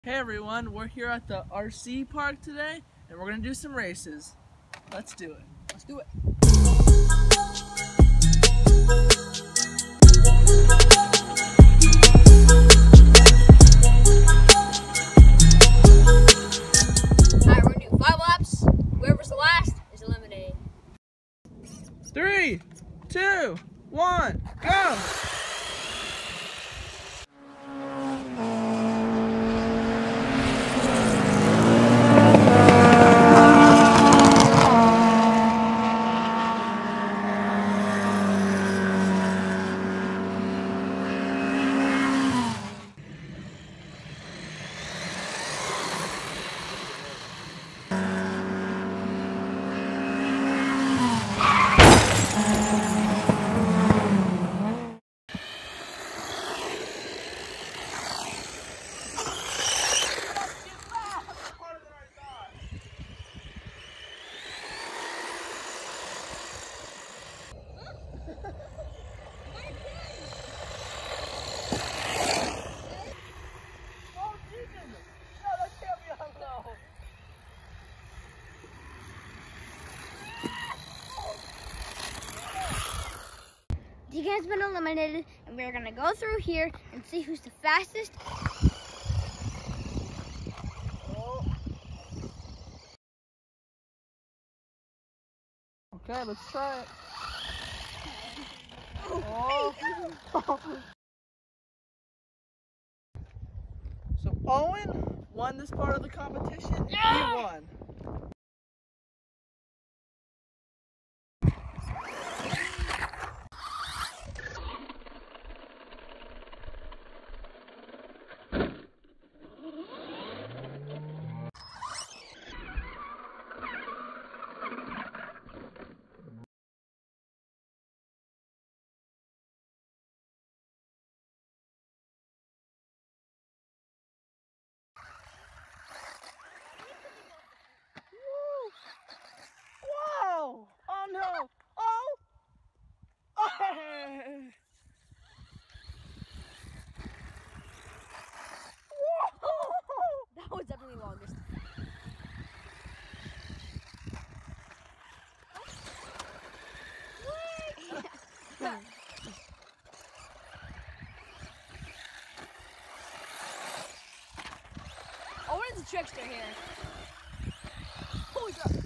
Hey everyone, we're here at the RC park today and we're going to do some races. Let's do it. Let's do it. Alright, we're going to do 5 laps. Whoever's the last is eliminated. 3, 2, 1, go! DK's been eliminated, and we're gonna go through here and see who's the fastest. Okay, let's try it. Oh. So Owen won this part of the competition. Yeah! He won. Whoa! Oh no! Oh! Oh! Whoa! That was definitely longest. Owen's a trickster here. Holy crap.